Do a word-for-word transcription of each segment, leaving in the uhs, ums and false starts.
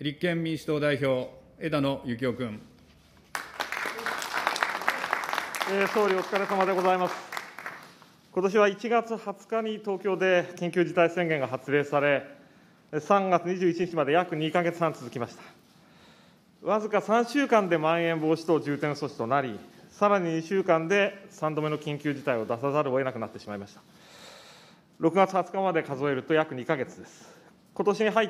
立憲民主党代表、枝野幸男君。 えー、総理、お疲れ様でございます。今年はいちがつはつかに東京で緊急事態宣言が発令され、さんがつにじゅういちにちまで約にかげつはん続きました。わずかさんしゅうかんでまん延防止等重点措置となり、さらににしゅうかんでさんどめの緊急事態を出さざるを得なくなってしまいました。ろくがつはつかまで数えると約にかげつです。今年に入って、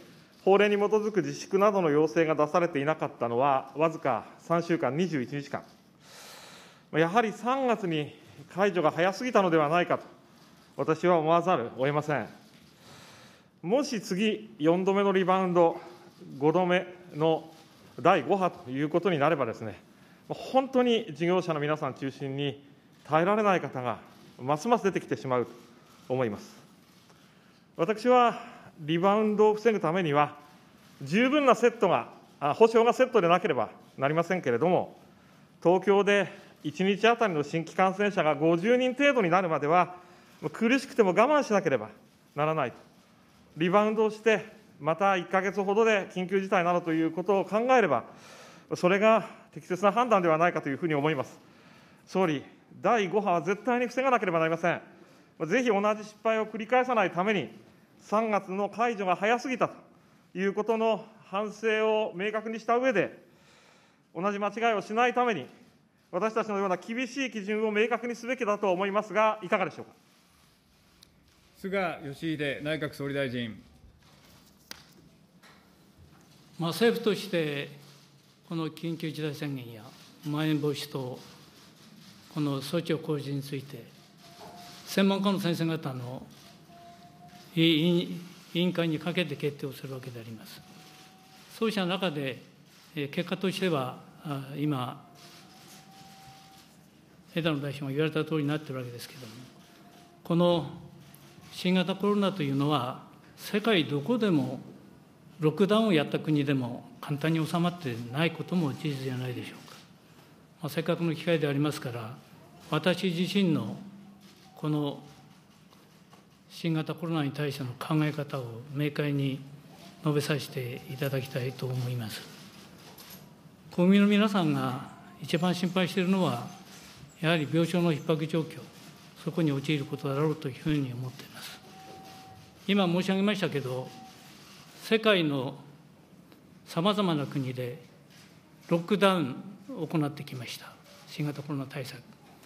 法令に基づく自粛などの要請が出されていなかったのは、わずかさんしゅうかん、にじゅういちにちかん。やはりさんがつに解除が早すぎたのではないかと、私は思わざるを得ません。もし次、よんどめのリバウンド、ごどめのだいご波ということになればですね、本当に事業者の皆さん中心に耐えられない方がますます出てきてしまうと思います。私はリバウンドを防ぐためには、十分なセットが、保証がセットでなければなりませんけれども、東京でいちにち当たりの新規感染者がごじゅうにん程度になるまでは、苦しくても我慢しなければならないと、リバウンドをして、またいっかげつほどで緊急事態になるということを考えれば、それが適切な判断ではないかというふうに思います。総理、だいご波は絶対に防がなければなりません。ぜひ同じ失敗を繰り返さないために、さんがつの解除が早すぎたということの反省を明確にした上で、同じ間違いをしないために、私たちのような厳しい基準を明確にすべきだと思いますが、いかがでしょうか。 菅義偉内閣総理大臣。 まあ、政府として、この緊急事態宣言やまん延防止等、この措置を講じについて、専門家の先生方の委員会にかけて決定をするわけであります。そうした中で、結果としては、今、枝野大臣が言われたとおりになっているわけですけれども、この新型コロナというのは、世界どこでも、ロックダウンをやった国でも簡単に収まってないことも事実じゃないでしょうか。まあ、せっかくの機会でありますから、私自身のこの新型コロナに対しての考え方を明快に述べさせていただきたいと思います。国民の皆さんが一番心配しているのは、やはり病床の逼迫状況、そこに陥ることだろうというふうに思っています。今申し上げましたけど、世界のさまざまな国でロックダウンを行ってきました、新型コロナ対策。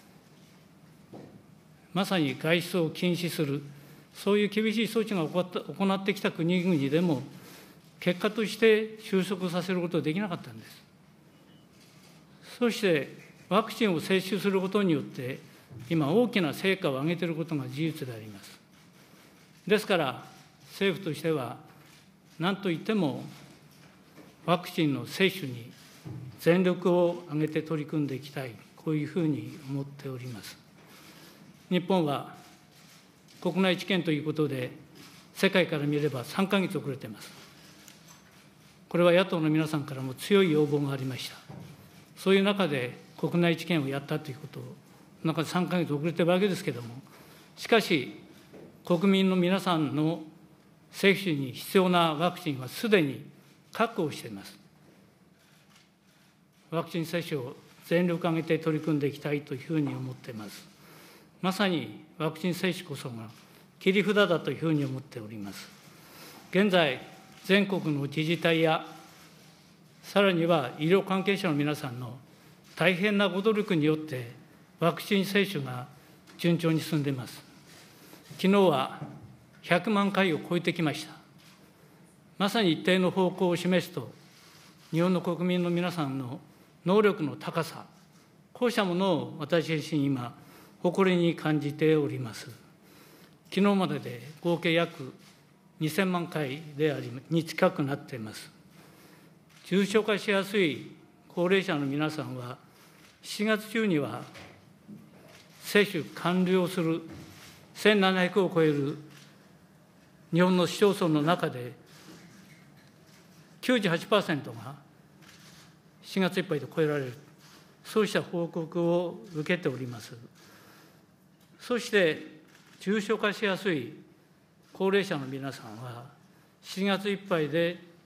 まさに外出を禁止する、そういう厳しい措置が行ってきた国々でも、結果として収束させることができなかったんです。そして、ワクチンを接種することによって、今、大きな成果を上げていることが事実であります。ですから、政府としては、なんといっても、ワクチンの接種に全力を挙げて取り組んでいきたい、こういうふうに思っております。日本は国内治験ということで、世界から見ればさんかげつ遅れています。これは野党の皆さんからも強い要望がありました。そういう中で国内治験をやったということを、中でさんかげつ遅れているわけですけれども、しかし、国民の皆さんの接種に必要なワクチンはすでに確保しています。ワクチン接種を全力を挙げて取り組んでいきたいというふうに思っています。まさにワクチン接種こそが切り札だというふうに思っております。現在、全国の自治体や、さらには医療関係者の皆さんの大変なご努力によって、ワクチン接種が順調に進んでいます。昨日はひゃくまんかいを超えてきました。まさに一定の方向を示すと、日本の国民の皆さんの能力の高さ、こうしたものを私自身今、誇りに感じております。昨日までで合計約にせんまんかいであり、に近くなっています。重症化しやすい高齢者の皆さんは、しちがつ中には接種完了するせんななひゃくを超える日本の市町村の中で、きゅうじゅうはちパーセントがしがついっぱいで超えられる、そうした報告を受けております。そして、重症化しやすい高齢者の皆さんは、しがついっぱいで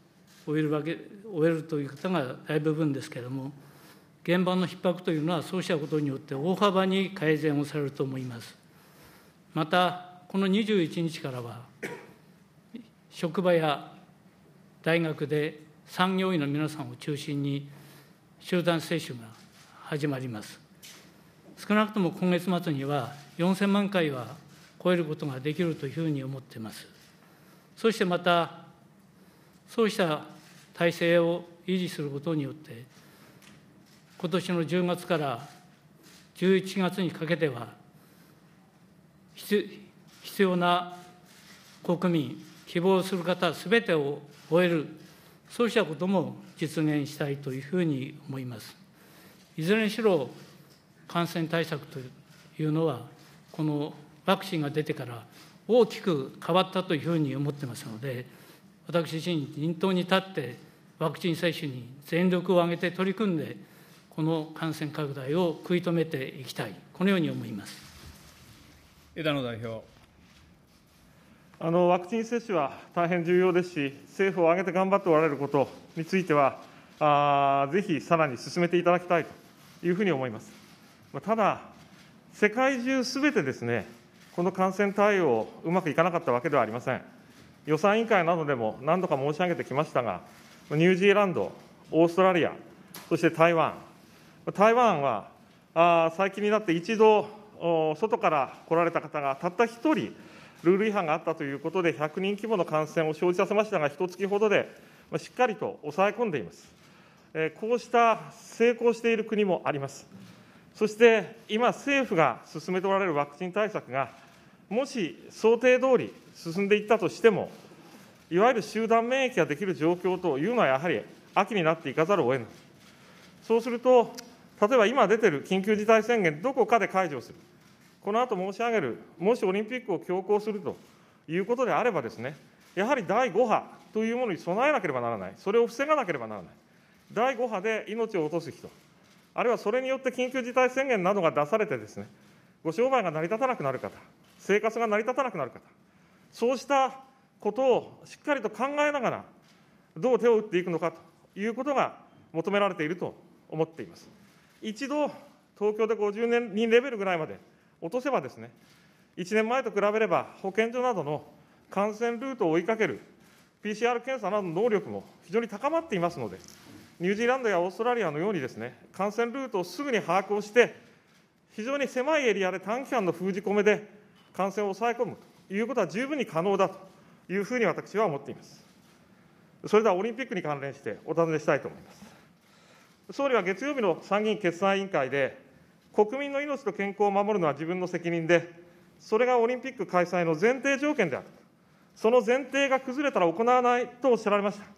終えるわけ、終えるという方が大部分ですけれども、現場の逼迫というのは、そうしたことによって大幅に改善をされると思います。また、このにじゅういちにちからは、職場や大学で産業医の皆さんを中心に、集団接種が始まります。少なくとも今月末には、よんせんまんかいは超えることができるというふうに思っています。そしてまた、そうした体制を維持することによって、今年のじゅうがつからじゅういちがつにかけては、必要な国民、希望する方すべてを終える、そうしたことも実現したいというふうに思います。いずれにしろ、感染対策というのは、このワクチンが出てから大きく変わったというふうに思ってますので、私自身、念頭に立って、ワクチン接種に全力を挙げて取り組んで、この感染拡大を食い止めていきたい、このように思います。 枝野代表。 あのワクチン接種は大変重要ですし、政府を挙げて頑張っておられることについては、あぜひさらに進めていただきたいというふうに思います。ただ、世界中すべてですね、この感染対応、うまくいかなかったわけではありません。予算委員会などでも何度か申し上げてきましたが、ニュージーランド、オーストラリア、そして台湾、台湾はあ最近になって一度、外から来られた方がたった一人、ルール違反があったということで、ひゃくにん規模の感染を生じさせましたが、一月ほどでしっかりと抑え込んでいます。こうした成功している国もあります。そして今、政府が進めておられるワクチン対策が、もし想定通り進んでいったとしても、いわゆる集団免疫ができる状況というのは、やはり秋になっていかざるを得ない。そうすると、例えば今出ている緊急事態宣言、どこかで解除する、この後申し上げる、もしオリンピックを強行するということであればですね、やはりだいご波というものに備えなければならない、それを防がなければならない、だいご波で命を落とす人、あるいはそれによって緊急事態宣言などが出されてですね、ご商売が成り立たなくなる方、生活が成り立たなくなる方、そうしたことをしっかりと考えながら、どう手を打っていくのかということが求められていると思っています。一度、東京でごじゅうにんレベルぐらいまで落とせばですね、いちねんまえと比べれば、保健所などの感染ルートを追いかける ピーシーアール 検査などの能力も非常に高まっていますので、ニュージーランドやオーストラリアのようにですね、感染ルートをすぐに把握をして、非常に狭いエリアで短期間の封じ込めで感染を抑え込むということは十分に可能だというふうに私は思っています。それではオリンピックに関連してお尋ねしたいと思います。総理は月曜日の参議院決算委員会で、国民の命と健康を守るのは自分の責任で、それがオリンピック開催の前提条件である、その前提が崩れたら行わないとおっしゃられました。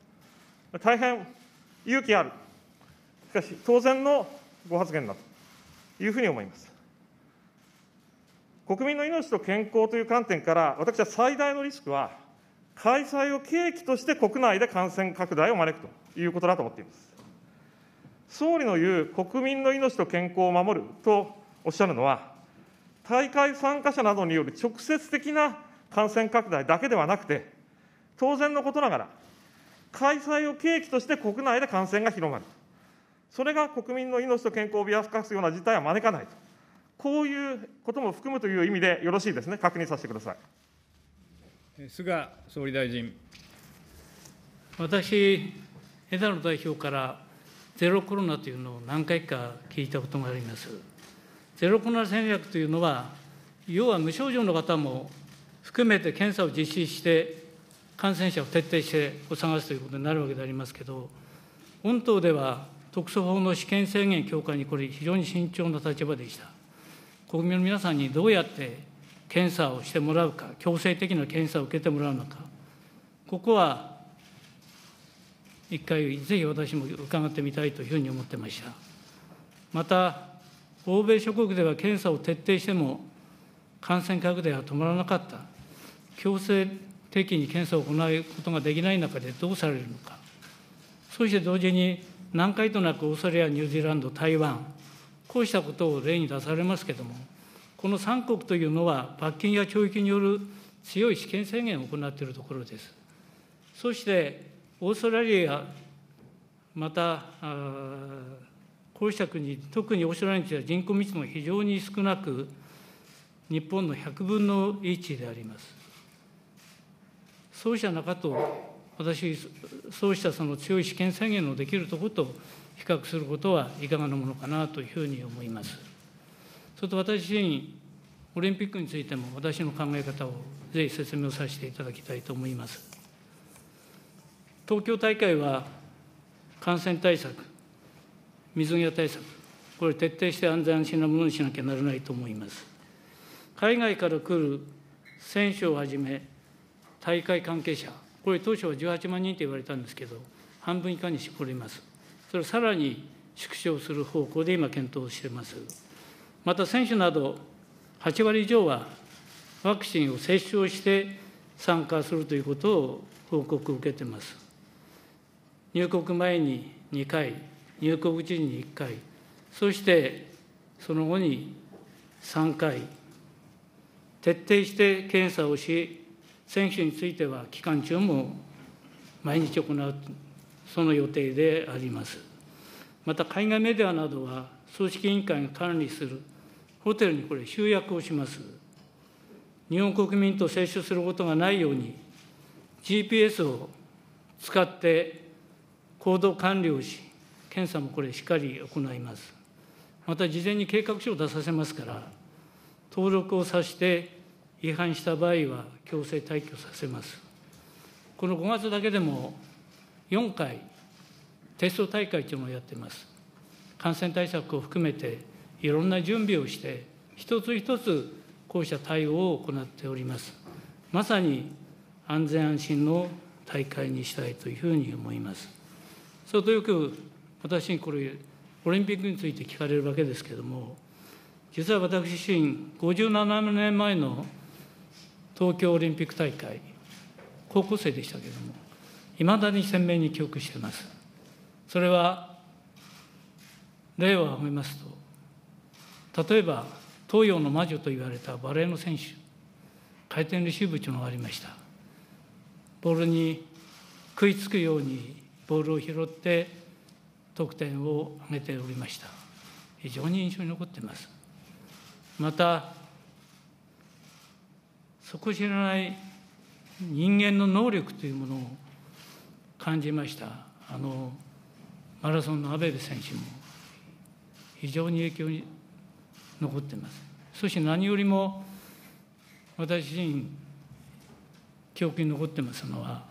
大変勇気ある、しかし当然のご発言だというふうに思います。国民の命と健康という観点から、私は最大のリスクは、開催を契機として国内で感染拡大を招くということだと思っています。総理の言う国民の命と健康を守るとおっしゃるのは、大会参加者などによる直接的な感染拡大だけではなくて、当然のことながら、開催を契機として国内で感染が広まる、それが国民の命と健康を脅かすような事態は招かないと、こういうことも含むという意味でよろしいですね、確認させてください。 菅総理大臣。 私、枝野代表からゼロコロナというのを何回か聞いたことがあります。ゼロコロナ戦略というのは、要は無症状の方も含めて検査を実施して、感染者を徹底して探すということになるわけでありますけれども、御党では特措法の私権制限強化にこれ、非常に慎重な立場でした。国民の皆さんにどうやって検査をしてもらうか、強制的な検査を受けてもらうのか、ここは一回、ぜひ私も伺ってみたいというふうに思ってました。また、欧米諸国では検査を徹底しても、感染拡大は止まらなかった、強制的に検査を行うことができない中でどうされるのか、そして同時に、何回となくオーストラリア、ニュージーランド、台湾、こうしたことを例に出されますけれども、このさん国というのは、罰金や懲役による強い私権制限を行っているところです。そして、 オーストラリア、また、こうした国、特にオーストラリアには人口密度が非常に少なく、日本のひゃくぶんのいちであります。そうした中と、私、そうしたその強い私権制限のできるところと比較することはいかがなものかなというふうに思います。それと私自身、オリンピックについても私の考え方をぜひ説明をさせていただきたいと思います。東京大会は感染対策、水際対策、これ徹底して安全安心なものにしなきゃならないと思います。海外から来る選手をはじめ、大会関係者、これ当初はじゅうはちまんにんと言われたんですけど、半分以下に絞ります。それをさらに縮小する方向で今検討しています。また選手などはちわり以上はワクチンを接種をして参加するということを報告を受けています。入国前ににかい、入国時にいっかい、そしてその後にさんかい、徹底して検査をし、選手については期間中も毎日行う、その予定であります。また海外メディアなどは、組織委員会が管理するホテルにこれ、集約をします。日本国民と接触することがないように、ジーピーエス を使って行動管理をし、検査もこれ、しっかり行います。また事前に計画書を出させますから、登録をさせて違反した場合は強制退去させます。このごがつだけでもよんかいテスト大会というのをやっています。感染対策を含めていろんな準備をして、一つ一つこうした対応を行っております。まさに安全安心の大会にしたいというふうに思います。それとよく私にこれ、オリンピックについて聞かれるわけですけれども、実は私自身、ごじゅうななねんまえの東京オリンピック大会、高校生でしたけれども、いまだに鮮明に記憶しています。それは、例を挙げますと、例えば、東洋の魔女と言われたバレーの選手、回転レシーブというのがありました。ボールに食いつくようにボールを拾って、得点を挙げておりました。非常に印象に残っています。また、底知らない人間の能力というものを感じました。あのマラソンのアベベ選手も非常に影響に残っています。そして何よりも私自身記憶に残ってますのは、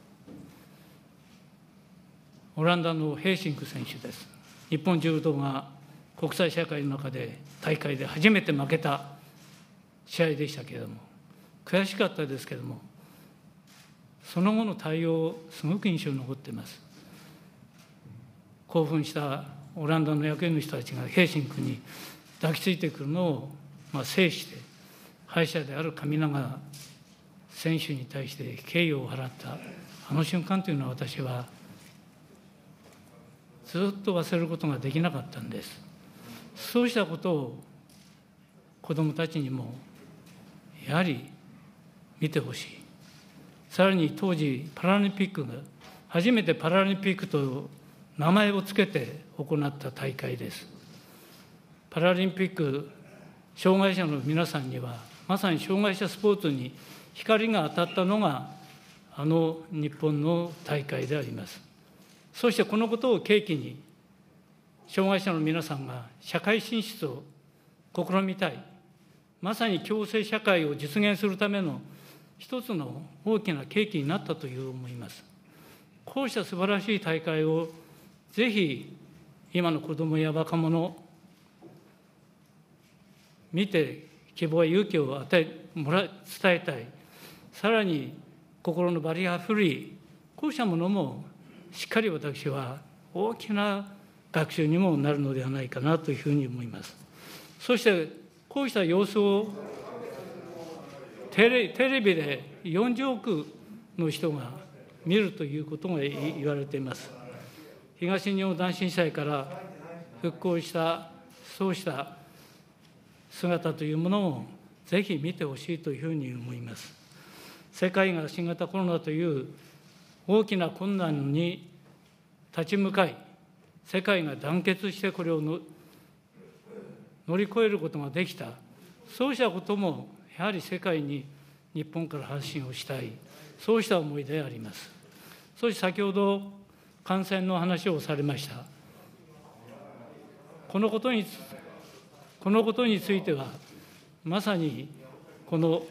オランダのヘーシンク選手です。日本柔道が国際社会の中で大会で初めて負けた試合でしたけれども、悔しかったですけれども、その後の対応、すごく印象に残っています。興奮したオランダの役員の人たちがヘーシンクに抱きついてくるのを、まあ、制して、敗者である神永選手に対して敬意を払ったあの瞬間というのは、私はずっと忘れることができなかったんです。そうしたことを子どもたちにもやはり見てほしい。さらに当時パラリンピックが初めてパラリンピックと名前をつけて行った大会です。パラリンピック、障害者の皆さんにはまさに障害者スポーツに光が当たったのがあの日本の大会であります。そしてこのことを契機に障害者の皆さんが社会進出を試みたい、まさに共生社会を実現するための一つの大きな契機になったという思います。こうした素晴らしい大会をぜひ今の子どもや若者見て希望や勇気を与えもら伝えたい。さらに心のバリアフリー、こうしたものもしっかり私は大きな学習にもなるのではないかなというふうに思います。そしてこうした様子をテレ、テレビでよんじゅうおくの人が見るということが言われています。東日本大震災から復興したそうした姿というものをぜひ見てほしいというふうに思います。世界が新型コロナという大きな困難に立ち向かい、世界が団結してこれをの乗り越えることができた、そうしたこともやはり世界に日本から発信をしたい、そうした思いであります。そして先ほど感染の話をされました。このことに、このことについては、まさにこの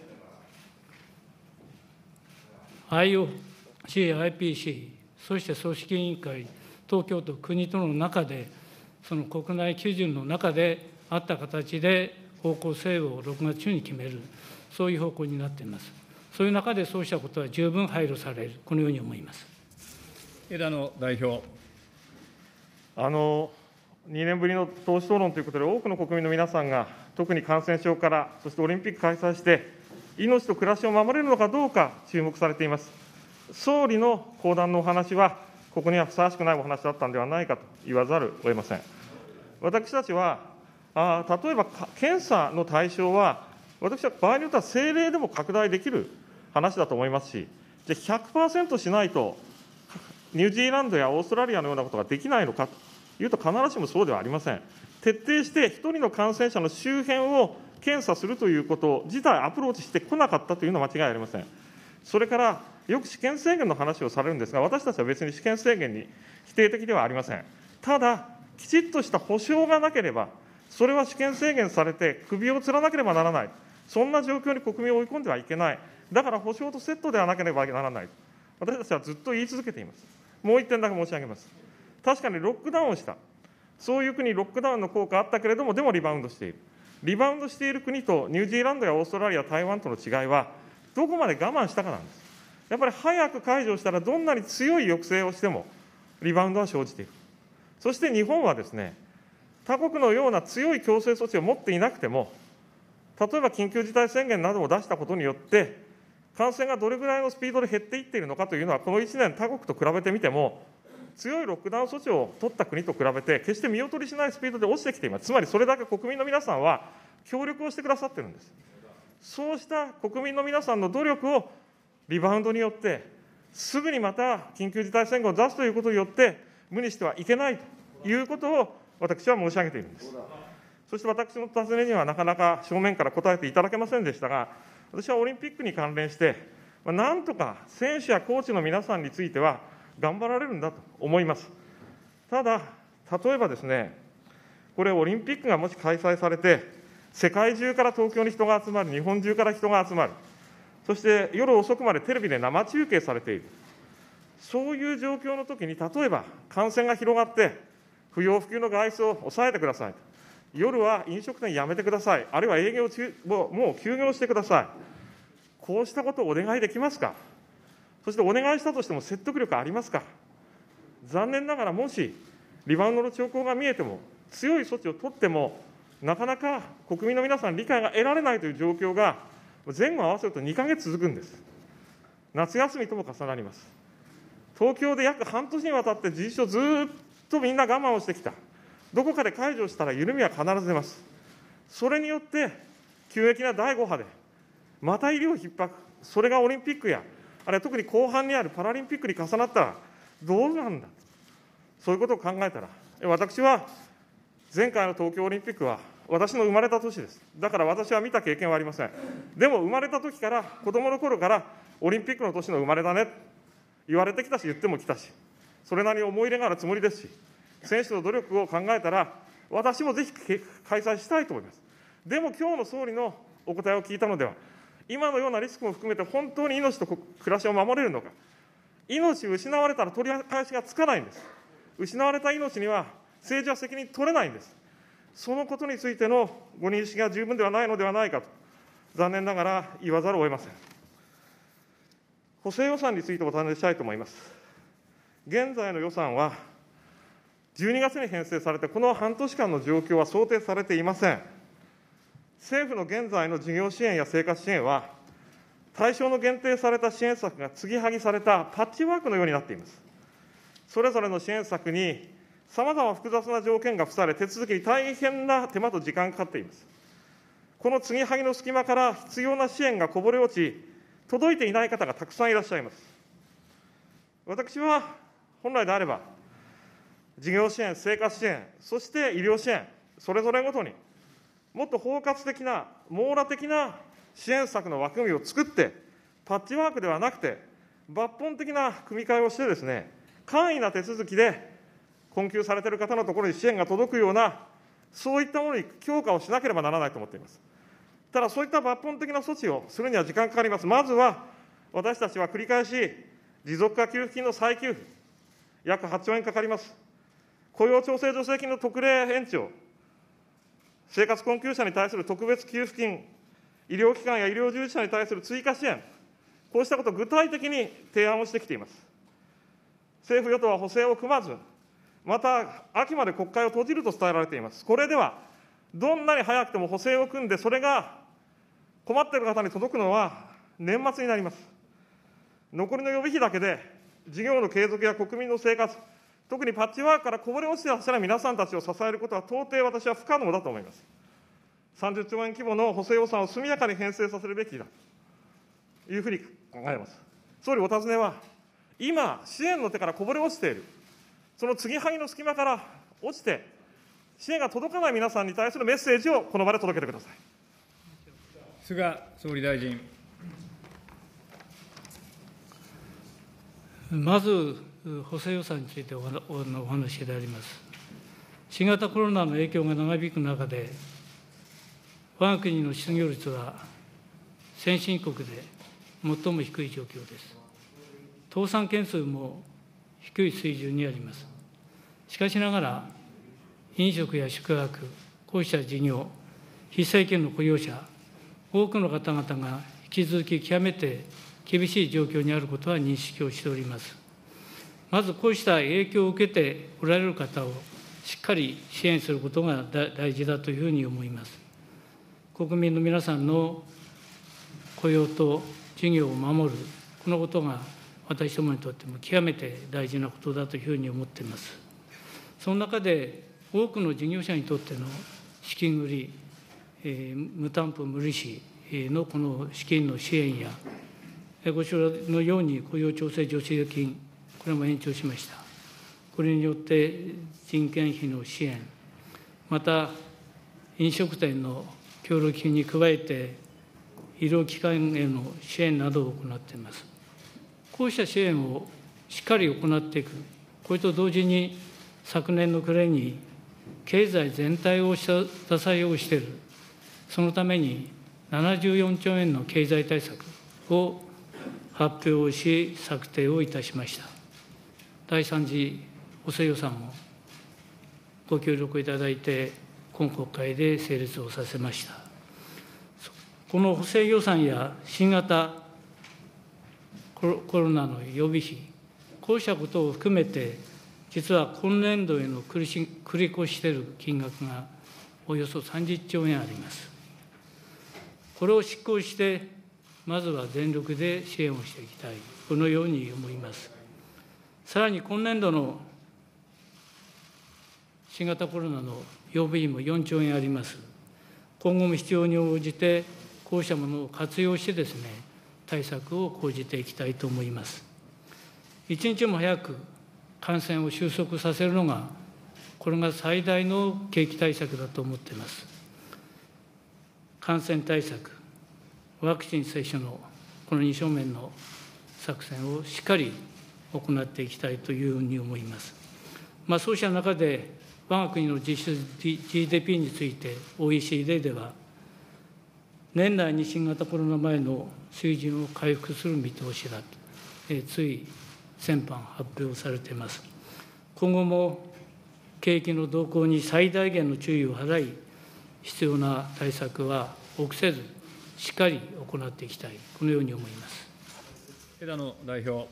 アイオーシー、アイピーシー、そして組織委員会、東京都、国との中で、その国内基準の中であった形で方向性をろくがつ中に決める、そういう方向になっています。そういう中でそうしたことは十分配慮される、このように思います。 枝野代表。 あのにねんぶりの党首討論ということで、多くの国民の皆さんが、特に感染症から、そしてオリンピック開催して、命と暮らしを守れるのかどうか注目されています。総理の講談のお話は、ここにはふさわしくないお話だったんではないかと言わざるを得ません。私たちは、あ例えば検査の対象は、私は場合によっては政令でも拡大できる話だと思いますし、じゃあ ひゃくパーセント しないと、ニュージーランドやオーストラリアのようなことができないのかというと、必ずしもそうではありません。徹底して一人の感染者の周辺を検査するということ自体、アプローチしてこなかったというのは間違いありません。それから、よく私権制限の話をされるんですが、私たちは別に私権制限に否定的ではありません。ただ、きちっとした保証がなければ、それは私権制限されて、首を吊らなければならない、そんな状況に国民を追い込んではいけない、だから保証とセットではなければならない、私たちはずっと言い続けています。もう一点だけ申し上げます。確かにロックダウンをした、そういう国、ロックダウンの効果あったけれども、でもリバウンドしている。リバウンドしている国とニュージーランドやオーストラリア、台湾との違いは、どこまで我慢したかなんです。やっぱり早く解除したら、どんなに強い抑制をしても、リバウンドは生じている。そして日本はですね、他国のような強い強制措置を持っていなくても、例えば緊急事態宣言などを出したことによって、感染がどれぐらいのスピードで減っていっているのかというのは、このいちねん、他国と比べてみても、強いロックダウン措置を取った国と比べて、決して見劣りしないスピードで落ちてきています。つまりそれだけ国民の皆さんは協力をしてくださっているんです。そうした国民の皆さんの努力をリバウンドによって、すぐにまた緊急事態宣言を出すということによって、無にしてはいけないということを私は申し上げているんです。そして私の尋ねにはなかなか正面から答えていただけませんでしたが、私はオリンピックに関連して、なんとか選手やコーチの皆さんについては頑張られるんだと思います。ただ、例えばですね、これ、オリンピックがもし開催されて、世界中から東京に人が集まる、日本中から人が集まる、そして夜遅くまでテレビで生中継されている、そういう状況のときに、例えば感染が広がって、不要不急の外出を抑えてください、夜は飲食店やめてください、あるいは営業中もうもう休業してください、こうしたことをお願いできますか。そしてお願いしたとしても説得力ありますか。残念ながら、もしリバウンドの兆候が見えても、強い措置を取っても、なかなか国民の皆さん、理解が得られないという状況が、前後合わせるとにかげつ続くんです。夏休みとも重なります。東京で約半年にわたって事実上ずっとみんな我慢をしてきた。どこかで解除したら緩みは必ず出ます。それによって急激なだいご波でまた医療逼迫、それがオリンピックや、あるいは特に後半にあるパラリンピックに重なったらどうなんだ、そういうことを考えたら、私は前回の東京オリンピックは私の生まれた年です。だから私は見た経験はありません。でも生まれた時から、子どもの頃からオリンピックの年の生まれだね、言われてきたし、言ってもきたし、それなりに思い入れがあるつもりですし、選手の努力を考えたら、私もぜひ開催したいと思います。でも今日の総理のお答えを聞いたのでは、今のようなリスクも含めて本当に命と暮らしを守れるのか、命を失われたら取り返しがつかないんです。失われた命には政治は責任取れないんです。そのことについてのご認識が十分ではないのではないかと、残念ながら言わざるを得ません。補正予算についてお尋ねしたいと思います。現在の予算は、じゅうにがつに編成されて、この半年間の状況は想定されていません。政府の現在の事業支援や生活支援は、対象の限定された支援策が継ぎはぎされたパッチワークのようになっています。それぞれの支援策にさまざま複雑な条件が付され、手続きに大変な手間と時間がかかっています。この継ぎはぎの隙間から必要な支援がこぼれ落ち、届いていない方がたくさんいらっしゃいます。 私は本来であれば、事業支援、生活支援、そして医療支援、それぞれごとに、もっと包括的な、網羅的な支援策の枠組みを作って、パッチワークではなくて、抜本的な組み替えをしてですね、簡易な手続きで困窮されている方のところに支援が届くような、そういったものに強化をしなければならないと思っています。ただ、そういった抜本的な措置をするには時間かかります。まずは、私たちは繰り返し、持続化給付金の再給付、約はっちょうえんかかります。雇用調整助成金の特例延長、生活困窮者に対する特別給付金、医療機関や医療従事者に対する追加支援、こうしたことを具体的に提案をしてきています。政府・与党は補正を組まず、また秋まで国会を閉じると伝えられています。これでは、どんなに早くても補正を組んで、それが困っている方に届くのは年末になります。残りの予備費だけで、事業の継続や国民の生活、特にパッチワークからこぼれ落ちてらっしゃる皆さんたちを支えることは到底私は不可能だと思います。さんじゅっちょうえん規模の補正予算を速やかに編成させるべきだというふうに考えます。総理、お尋ねは、今、支援の手からこぼれ落ちている、その継ぎはぎの隙間から落ちて、支援が届かない皆さんに対するメッセージをこの場で届けてください。 菅総理大臣。 まず、補正予算についてお話であります。新型コロナの影響が長引く中で、我が国の失業率は先進国で最も低い状況です。倒産件数も低い水準にあります。しかしながら、飲食や宿泊、こうした事業、非正規の雇用者、多くの方々が引き続き極めて厳しい状況にあることは認識をしております。まずこうした影響を受けておられる方をしっかり支援することが大事だというふうに思います。国民の皆さんの雇用と事業を守る、このことが私どもにとっても極めて大事なことだというふうに思っています。その中で多くの事業者にとっての資金繰り、えー、無担保無利子のこの資金の支援や、ご指摘のように雇用調整助成金、これも延長しました。これによって人件費の支援、また飲食店の協力金に加えて、医療機関への支援などを行っています。こうした支援をしっかり行っていく、これと同時に、昨年の暮れに経済全体を支えようしている、そのためにななじゅうよんちょうえんの経済対策を発表し、策定をいたしました。第三次補正予算もご協力いただいて、今国会で成立をさせました。この補正予算や新型コロナの予備費、こうしたことを含めて、実は今年度への繰り繰り越している金額がおよそさんじゅっちょうえんあります。これを執行して、まずは全力で支援をしていきたい、このように思います。さらに今年度の新型コロナの予備費もよんちょうえんあります。今後も必要に応じて、こうしたものを活用してですね、対策を講じていきたいと思います。一日も早く感染を収束させるのが、これが最大の景気対策だと思っています。感染対策、ワクチン接種のこの二正面の作戦をしっかり行っていきたいというふうに思います。まあ、そうした中で、我が国の実質 ジーディーピー について オーイーシーディー では、年内に新型コロナ前の水準を回復する見通しだと、えつい先般発表されています。今後も景気の動向に最大限の注意を払い、必要な対策は臆せず、しっかり行っていきたい、このように思います。 枝野代表。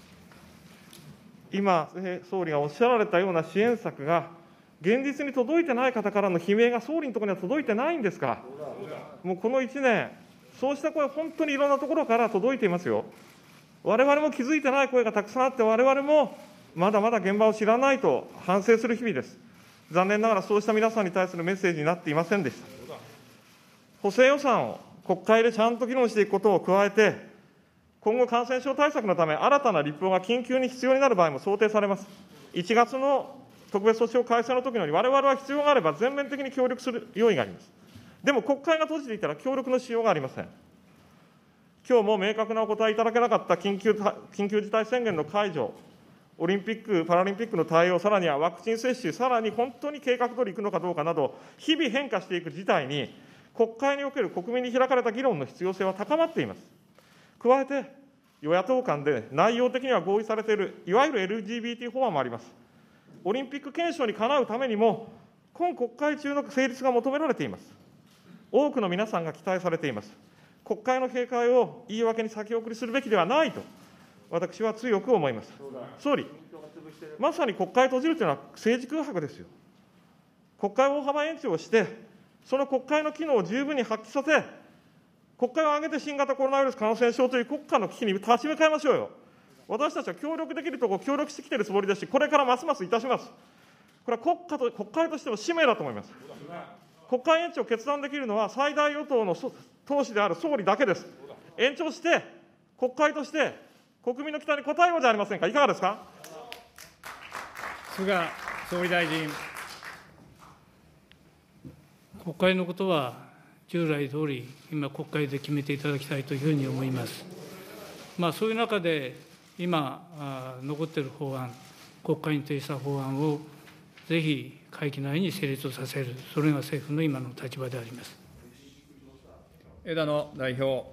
今、総理がおっしゃられたような支援策が、現実に届いてない方からの悲鳴が総理のところには届いてないんですか。もうこのいちねん、そうした声、本当にいろんなところから届いていますよ。われわれも気づいてない声がたくさんあって、われわれもまだまだ現場を知らないと反省する日々です。残念ながらそうした皆さんに対するメッセージになっていませんでした。補正予算を国会でちゃんと議論していくことを加えて、 今後、感染症対策のため、新たな立法が緊急に必要になる場合も想定されます。いちがつの特別措置法改正のときのように、われわれは必要があれば全面的に協力する用意があります。でも国会が閉じていたら協力のしようがありません。きょうも明確なお答えいただけなかった緊急緊急事態宣言の解除、オリンピック・パラリンピックの対応、さらにはワクチン接種、さらに本当に計画通りいくのかどうかなど、日々変化していく事態に、国会における国民に開かれた議論の必要性は高まっています。加えて、与野党間で内容的には合意されている、いわゆる エルジービーティー 法案もあります。オリンピック憲章にかなうためにも、今国会中の成立が求められています。多くの皆さんが期待されています。国会の閉会を言い訳に先送りするべきではないと、私は強く思います。総理、まさに国会閉じるというのは政治空白ですよ。国会を大幅延長して、その国会の機能を十分に発揮させ、国会を挙げて新型コロナウイルス感染症という国家の危機に立ち向かいましょうよ。私たちは協力できるところ協力してきているつもりですし、これからますますいたします。これは国家と国会としての使命だと思います。国会延長を決断できるのは最大与党の党首である総理だけです。延長して、国会として国民の期待に応えようじゃありませんか。いかがですか。 菅総理大臣。 国会のことは従来通り、今、国会で決めていただきたいというふうに思います。まあ、そういう中で、今、残っている法案、国会に提出した法案をぜひ会期内に成立させる、それが政府の今の立場であります。 枝野代表。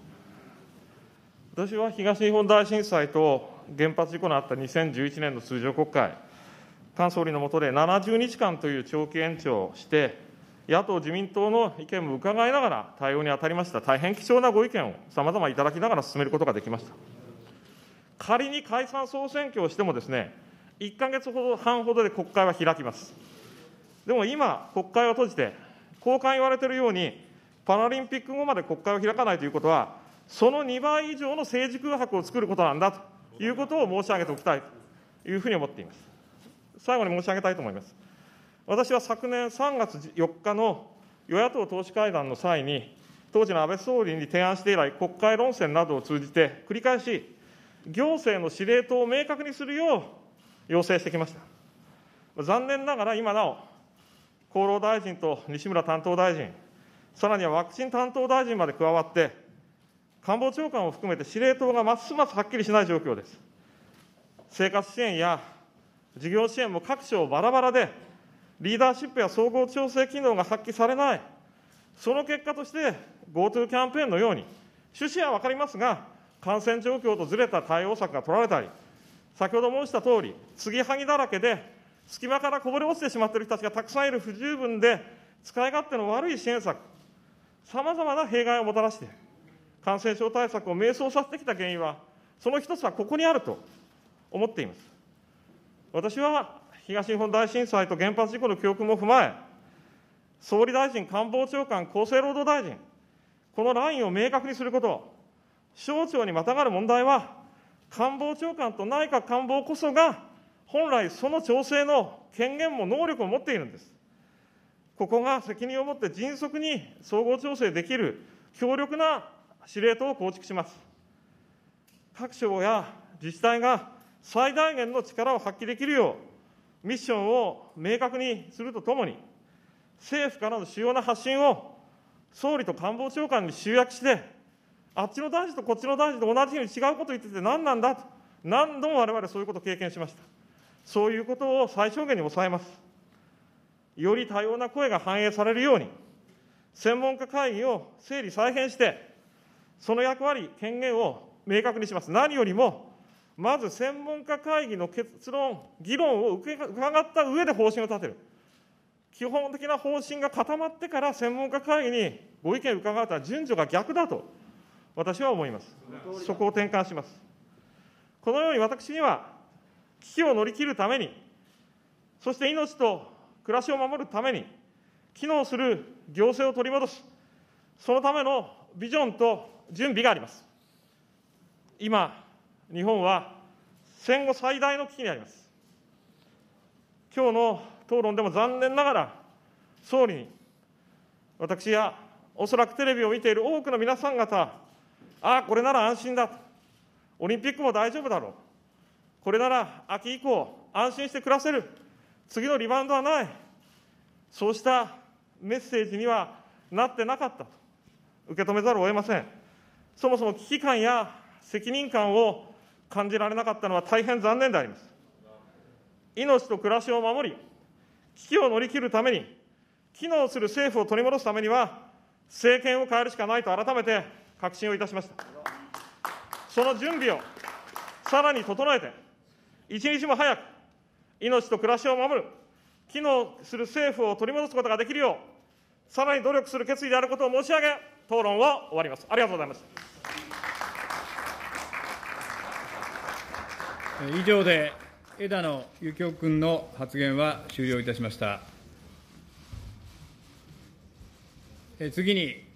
私は東日本大震災と原発事故のあったにせんじゅういちねんの通常国会、菅総理の下でななじゅうにちかんという長期延長をして、野党・自民党の意見も伺いながら対応に当たりました。大変貴重なご意見をさまざまいただきながら進めることができました。仮に解散・総選挙をしてもですね、いっかげつはんほどで国会は開きます。でも今、国会を閉じて、公開言われているように、パラリンピック後まで国会を開かないということは、そのにばい以上の政治空白を作ることなんだということを申し上げておきたいというふうに思っています。最後に申し上げたいと思います。私は昨年さんがつよっかの与野党党首会談の際に、当時の安倍総理に提案して以来、国会論戦などを通じて、繰り返し、行政の司令塔を明確にするよう要請してきました。残念ながら今なお、厚労大臣と西村担当大臣、さらにはワクチン担当大臣まで加わって、官房長官を含めて司令塔がますますはっきりしない状況です。生活支援や事業支援も各省バラバラで、リーダーシップや総合調整機能が発揮されない、その結果として、GoTo キャンペーンのように、趣旨は分かりますが、感染状況とずれた対応策が取られたり、先ほど申したとおり、継ぎはぎだらけで、隙間からこぼれ落ちてしまっている人たちがたくさんいる不十分で、使い勝手の悪い支援策、さまざまな弊害をもたらして、感染症対策を迷走させてきた原因は、その一つはここにあると思っています。私は東日本大震災と原発事故の教訓も踏まえ、総理大臣、官房長官、厚生労働大臣、このラインを明確にすること、省庁にまたがる問題は、官房長官と内閣官房こそが、本来その調整の権限も能力を持っているんです。ここが責任を持って迅速に総合調整できる強力な司令塔を構築します。各省や自治体が最大限の力を発揮できるよう、ミッションを明確にするとともに、政府からの主要な発信を総理と官房長官に集約して、あっちの大臣とこっちの大臣と同じように違うことを言ってて何なんだと、何度も我々そういうことを経験しました。そういうことを最小限に抑えます。より多様な声が反映されるように、専門家会議を整理再編して、その役割、権限を明確にします。何よりも、まず専門家会議の結論、議論を伺った上で方針を立てる。基本的な方針が固まってから専門家会議にご意見を伺うとは順序が逆だと、私は思います。そこを転換します。このように私には、危機を乗り切るために、そして命と暮らしを守るために、機能する行政を取り戻す、そのためのビジョンと準備があります。今、日本は戦後最大の危機にあります。今日の討論でも残念ながら、総理に、私やおそらくテレビを見ている多くの皆さん方、ああ、これなら安心だと、 オリンピックも大丈夫だろう、これなら秋以降、安心して暮らせる、次のリバウンドはない、そうしたメッセージにはなってなかったと受け止めざるを得ません。そもそも危機感や責任感を感じられなかったのは大変残念であります。命と暮らしを守り、危機を乗り切るために、機能する政府を取り戻すためには、政権を変えるしかないと改めて確信をいたしました。その準備をさらに整えて、一日も早く命と暮らしを守る、機能する政府を取り戻すことができるよう、さらに努力する決意であることを申し上げ、討論を終わります。ありがとうございます。 以上で枝野幸男君の発言は終了いたしました。次に